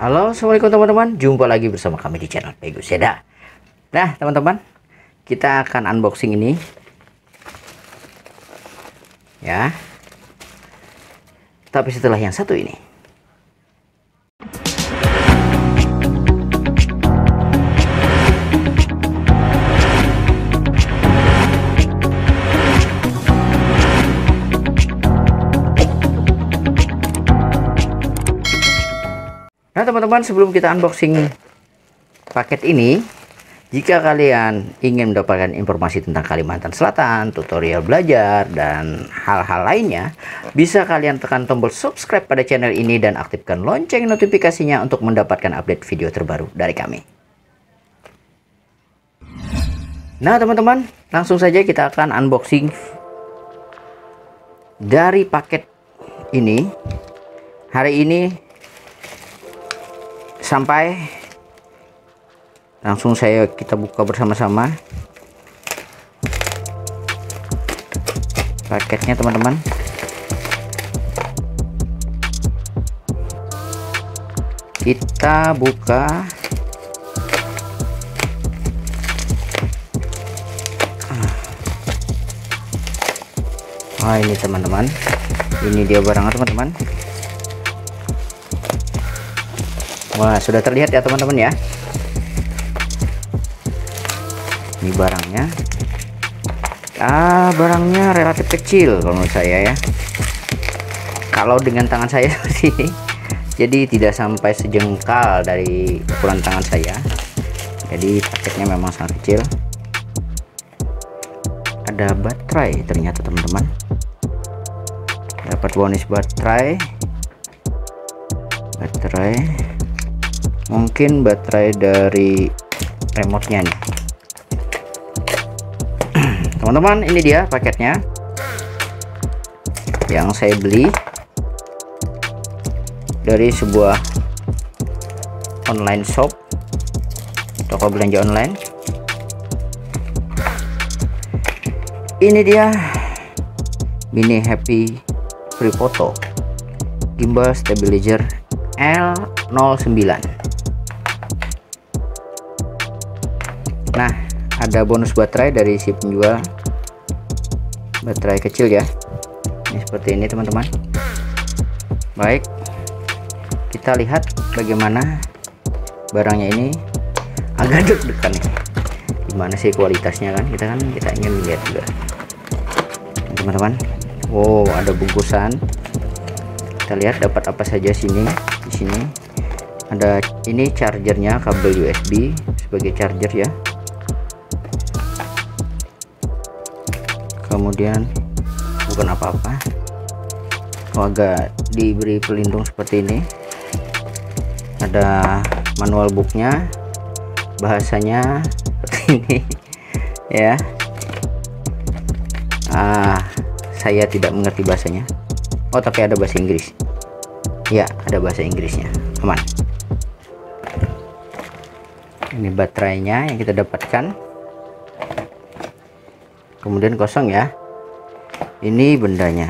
Halo, assalamualaikum teman-teman. Jumpa lagi bersama kami di channel Pegu Seda. Nah, teman-teman, kita akan unboxing ini, ya. Tapi setelah yang satu ini. Nah teman-teman, sebelum kita unboxing paket ini, jika kalian ingin mendapatkan informasi tentang Kalimantan Selatan, tutorial belajar, dan hal-hal lainnya, bisa kalian tekan tombol subscribe pada channel ini dan aktifkan lonceng notifikasinya untuk mendapatkan update video terbaru dari kami. Nah teman-teman, langsung saja kita akan unboxing dari paket ini. Hari ini sampai langsung kita buka bersama-sama paketnya teman-teman. Kita buka ini teman-teman, ini dia barangnya teman-teman. Wah, sudah terlihat ya teman-teman ya. Ini barangnya. Barangnya relatif kecil kalau menurut saya ya. Kalau dengan tangan saya seperti ini, jadi tidak sampai sejengkal dari ukuran tangan saya. Jadi paketnya memang sangat kecil. Ada baterai ternyata teman-teman. Dapat bonus baterai. Mungkin baterai dari remote-nya nih. Teman-teman, ini dia paketnya yang saya beli dari sebuah online shop, toko belanja online. Ini dia Mini Happy Free Photo Gimbal Stabilizer L09. Nah, ada bonus baterai dari si penjual, baterai kecil ya. Ini seperti ini teman-teman. Baik, kita lihat bagaimana barangnya ini. Agak deg-degan nih, gimana sih kualitasnya kan, kita ingin lihat juga teman-teman. Wow, ada bungkusan. Kita lihat dapat apa saja sini. Di sini ada ini chargernya, kabel USB sebagai charger ya. Kemudian bukan apa-apa, agak diberi pelindung seperti ini. Ada manual booknya, bahasanya seperti ini ya. Saya tidak mengerti bahasanya. Oh, tapi ada bahasa Inggris ya, ada bahasa Inggrisnya, aman. Ini baterainya yang kita dapatkan. Kemudian kosong ya. Ini bendanya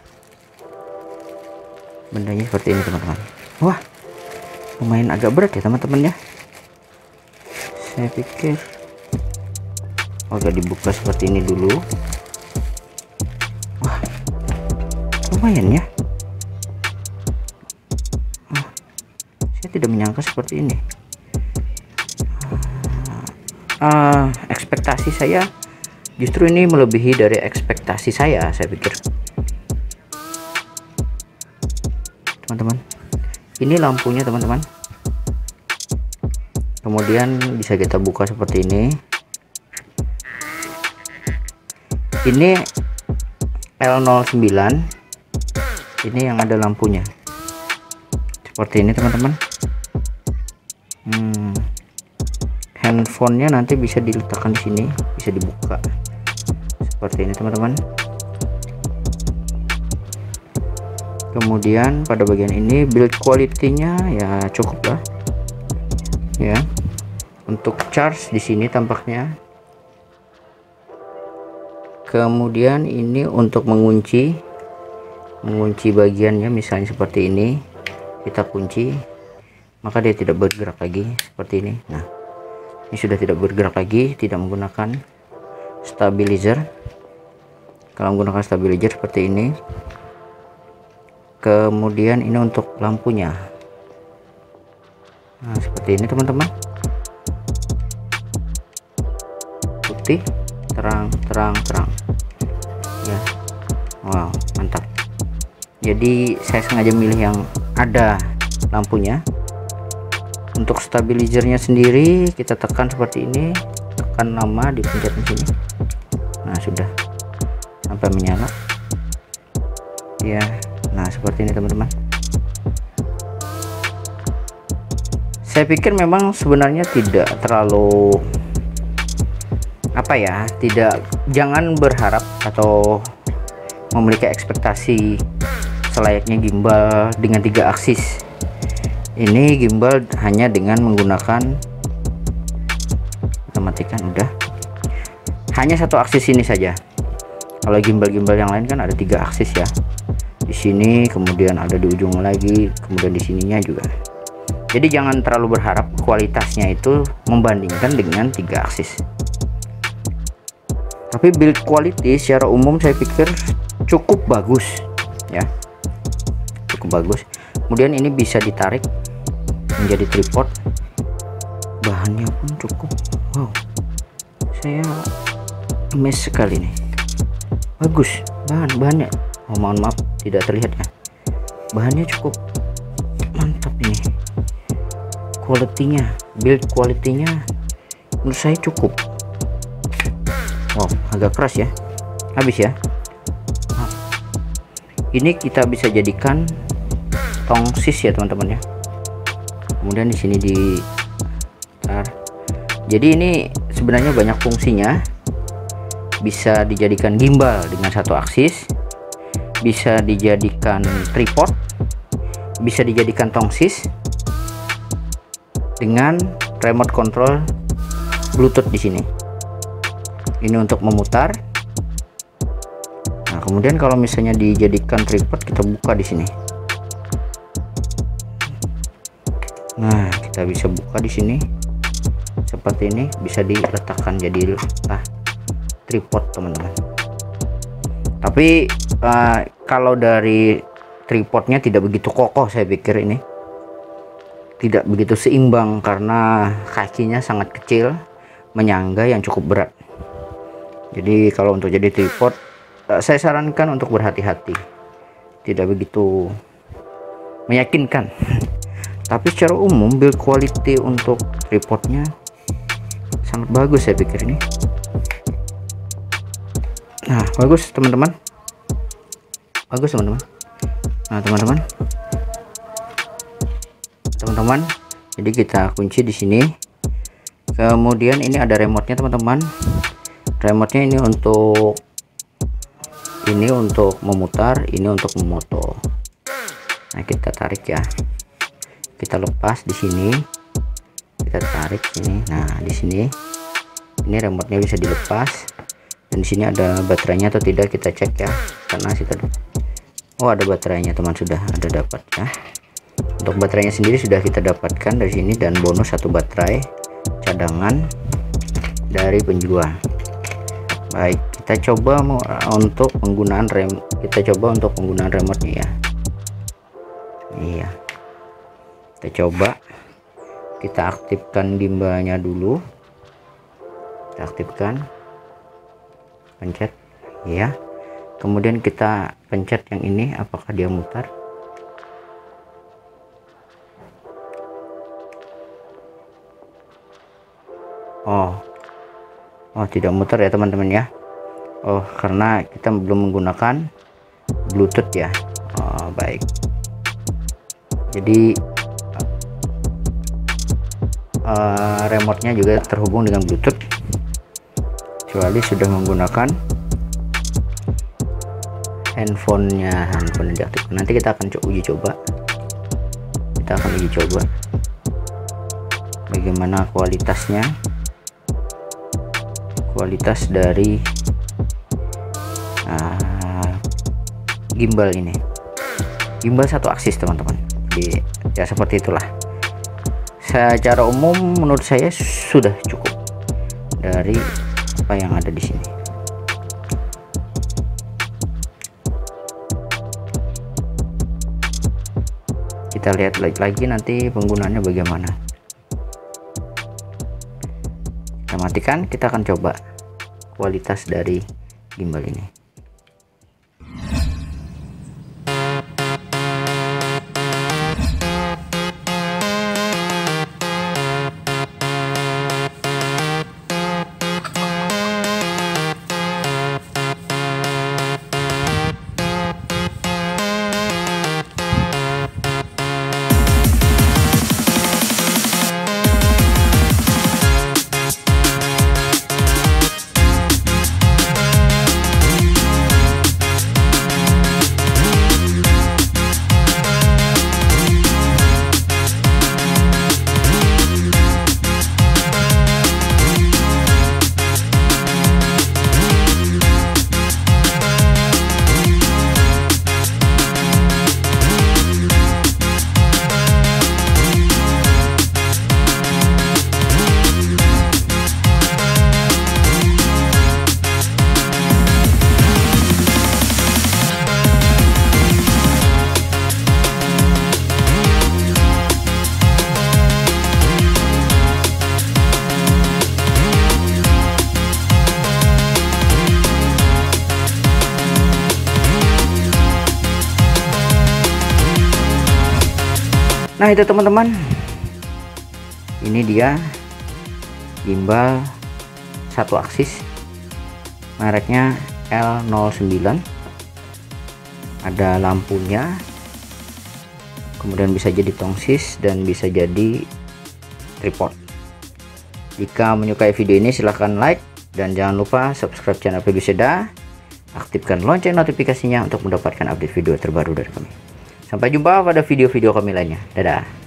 seperti ini teman-teman. Wah, lumayan agak berat ya teman-teman ya. Saya pikir agak dibuka seperti ini dulu. Wah, lumayan ya. Saya tidak menyangka seperti ini. Ekspektasi saya justru ini melebihi dari ekspektasi saya pikir. Teman-teman, ini lampunya teman-teman. Kemudian bisa kita buka seperti ini. Ini L09. Ini yang ada lampunya. Seperti ini teman-teman. Handphonenya nanti bisa diletakkan di sini, bisa dibuka seperti ini teman-teman. Kemudian pada bagian ini build quality-nya ya cukup lah ya. Untuk charge di sini tampaknya. Kemudian ini untuk mengunci bagiannya, misalnya seperti ini, kita kunci maka dia tidak bergerak lagi seperti ini. Nah, ini sudah tidak bergerak lagi, tidak menggunakan stabilizer. Kalau menggunakan stabilizer seperti ini. Kemudian ini untuk lampunya. Nah, seperti ini teman-teman. Putih, terang, terang, terang. Ya. Wow, mantap. Jadi saya sengaja milih yang ada lampunya. Untuk stabilizernya sendiri kita tekan seperti ini, tekan lama, dipencet di sini. Nah, sudah sampai menyala. Ya, nah seperti ini teman-teman. Saya pikir memang sebenarnya tidak terlalu jangan berharap atau memiliki ekspektasi selayaknya gimbal dengan 3 aksis. Ini gimbal hanya dengan menggunakan, kita matikan, udah, hanya 1 aksis ini saja. Kalau gimbal-gimbal yang lain kan ada 3 aksis ya, di sini, kemudian ada di ujung lagi, kemudian di sininya juga. Jadi jangan terlalu berharap kualitasnya itu membandingkan dengan 3 aksis. Tapi build quality secara umum saya pikir cukup bagus ya, cukup bagus. Kemudian ini bisa ditarik menjadi tripod, bahannya pun cukup, wow, saya amazed sekali nih, bagus bahannya. Oh, mohon maaf tidak terlihat ya, bahannya cukup mantap ini, kualitinya, build quality-nya menurut saya cukup. Wow, agak keras ya, habis ya. Nah, ini kita bisa jadikan tongsis ya teman-teman ya. Kemudian di sini jadi ini sebenarnya banyak fungsinya. Bisa dijadikan gimbal dengan 1 aksis, bisa dijadikan tripod, bisa dijadikan tongsis dengan remote control Bluetooth di sini. Ini untuk memutar. Nah, kemudian kalau misalnya dijadikan tripod, kita buka di sini. Nah, kita bisa buka di sini seperti ini, bisa diletakkan jadi tripod teman-teman. Tapi kalau dari tripodnya tidak begitu kokoh, saya pikir ini tidak begitu seimbang karena kakinya sangat kecil, menyangga yang cukup berat. Jadi kalau untuk jadi tripod, saya sarankan untuk berhati-hati, tidak begitu meyakinkan. Tapi secara umum build quality untuk tripodnya sangat bagus saya pikir ini. Nah, bagus teman-teman, bagus teman-teman. Nah teman-teman, jadi kita kunci di sini. Kemudian ini ada remote-nya teman-teman. Remote-nya ini untuk memutar, ini untuk memoto. Nah, kita tarik ya, kita lepas di sini, kita tarik sini. Nah, di sini ini remote-nya bisa dilepas, dan di sini ada baterainya atau tidak kita cek ya, karena oh ada baterainya teman, sudah ada dapat ya. Untuk baterainya sendiri sudah kita dapatkan dari sini, dan bonus 1 baterai cadangan dari penjual. Baik, kita coba untuk penggunaan remote-nya ya. Iya, kita coba, kita aktifkan gimbalnya dulu, kita aktifkan, pencet ya, kemudian kita pencet yang ini, apakah dia mutar. Oh tidak mutar ya teman-teman ya. Oh, karena kita belum menggunakan Bluetooth ya. Oh, baik, jadi remote-nya juga terhubung dengan Bluetooth, kecuali sudah menggunakan handphone diaktifkan. Nanti kita akan uji coba, bagaimana kualitas dari gimbal ini. Gimbal 1 aksis teman-teman, jadi ya seperti itulah. secara umum menurut saya sudah cukup dari apa yang ada di sini. Kita lihat lagi nanti penggunaannya bagaimana. Kita matikan, kita akan coba kualitas dari gimbal ini. Nah itu teman-teman, ini dia gimbal satu aksis mereknya L09, ada lampunya, kemudian bisa jadi tongsis dan bisa jadi tripod. Jika menyukai video ini silahkan like dan jangan lupa subscribe channel PB Seda, aktifkan lonceng notifikasinya untuk mendapatkan update video terbaru dari kami. Sampai jumpa pada video-video kami lainnya. Dadah.